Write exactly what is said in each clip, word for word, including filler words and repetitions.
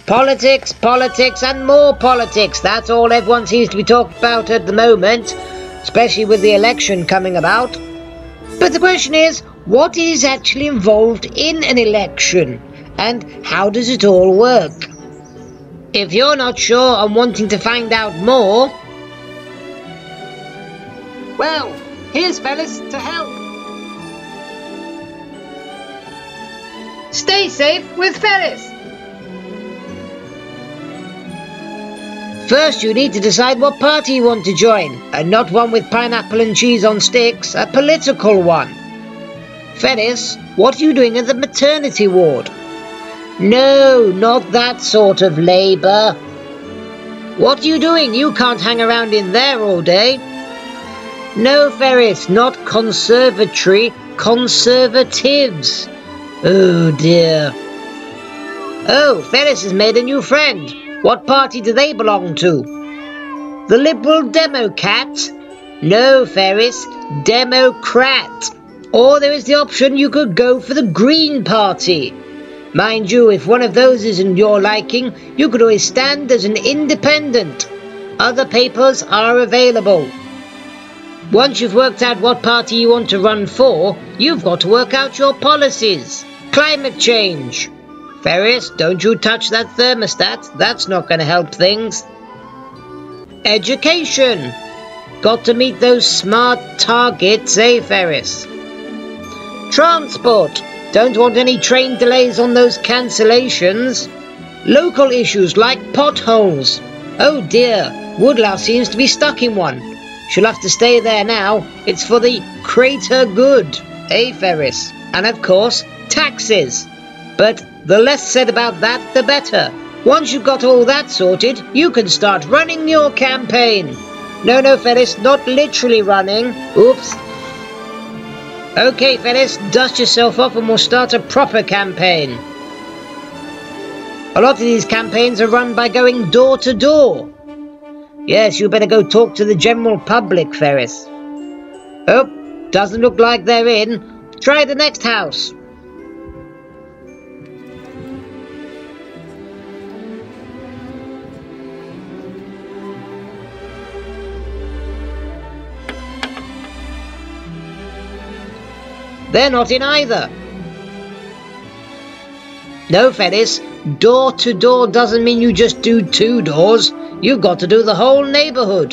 Politics, politics, and more politics. That's all everyone seems to be talking about at the moment, especially with the election coming about. But the question is, what is actually involved in an election, and how does it all work? If you're not sure and wanting to find out more, well, here's Ferris to help. Stay safe with Ferris. First, you need to decide what party you want to join, and not one with pineapple and cheese on sticks, a political one. Ferris, what are you doing at the maternity ward? No, not that sort of labour. What are you doing? You can't hang around in there all day. No, Ferris, not conservatory, conservatives. Oh dear. Oh, Ferris has made a new friend. What party do they belong to? The Liberal Democrat? No, Ferris, Democrat. Or there is the option you could go for the Green Party. Mind you, if one of those isn't your liking, you could always stand as an independent. Other papers are available. Once you've worked out what party you want to run for, you've got to work out your policies. Climate change. Ferris, don't you touch that thermostat. That's not going to help things. Education. Got to meet those smart targets, eh, Ferris? Transport. Don't want any train delays on those cancellations. Local issues like potholes. Oh dear, Woodlouse seems to be stuck in one. She'll have to stay there now. It's for the greater good, eh, Ferris? And of course, taxes. But the less said about that, the better. Once you've got all that sorted, you can start running your campaign. No, no, Ferris, not literally running. Oops. Okay, Ferris, dust yourself off and we'll start a proper campaign. A lot of these campaigns are run by going door to door. Yes, you better go talk to the general public, Ferris. Oh, doesn't look like they're in. Try the next house. They're not in either. No, Ferris, door to door doesn't mean you just do two doors. You've got to do the whole neighbourhood.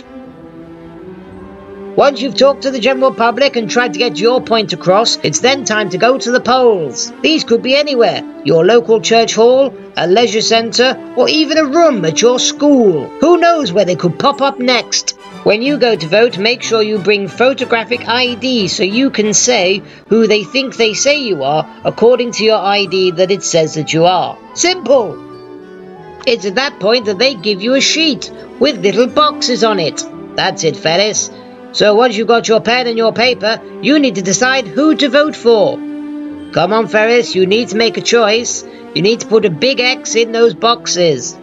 Once you've talked to the general public and tried to get your point across, it's then time to go to the polls. These could be anywhere. Your local church hall, a leisure centre, or even a room at your school. Who knows where they could pop up next? When you go to vote, make sure you bring photographic I D so you can say who they think they say you are according to your I D that it says that you are. Simple! It's at that point that they give you a sheet with little boxes on it. That's it, Ferris. So once you've got your pen and your paper, you need to decide who to vote for. Come on, Ferris, you need to make a choice. You need to put a big X in those boxes.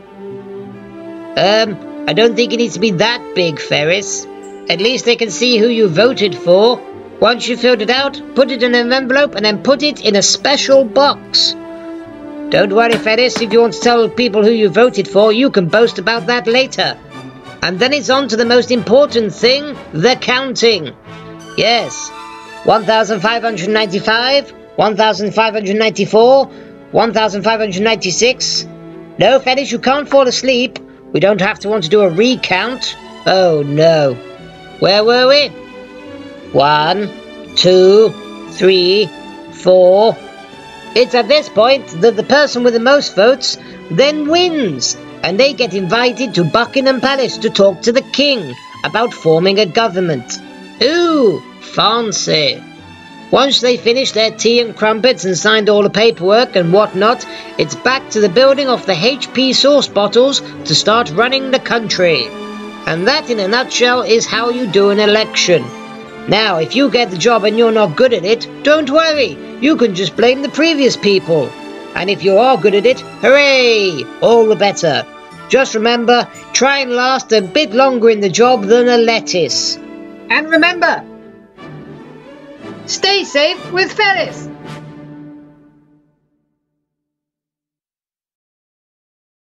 Um... I don't think it needs to be that big, Ferris. At least they can see who you voted for. Once you've filled it out, put it in an envelope and then put it in a special box. Don't worry, Ferris, if you want to tell people who you voted for, you can boast about that later. And then it's on to the most important thing, the counting. Yes, one thousand five hundred ninety-five, one thousand five hundred ninety-four, one thousand five hundred ninety-six. No, Ferris, you can't fall asleep. We don't have to want to do a recount. Oh, no. Where were we? One, two, three, four. It's at this point that the person with the most votes then wins, and they get invited to Buckingham Palace to talk to the king about forming a government. Ooh, fancy. Once they finish their tea and crumpets and signed all the paperwork and whatnot, it's back to the building of the H P sauce bottles to start running the country. And that, in a nutshell, is how you do an election. Now, if you get the job and you're not good at it, don't worry. You can just blame the previous people. And if you are good at it, hooray! All the better. Just remember, try and last a bit longer in the job than a lettuce. And remember, stay safe with Ferris.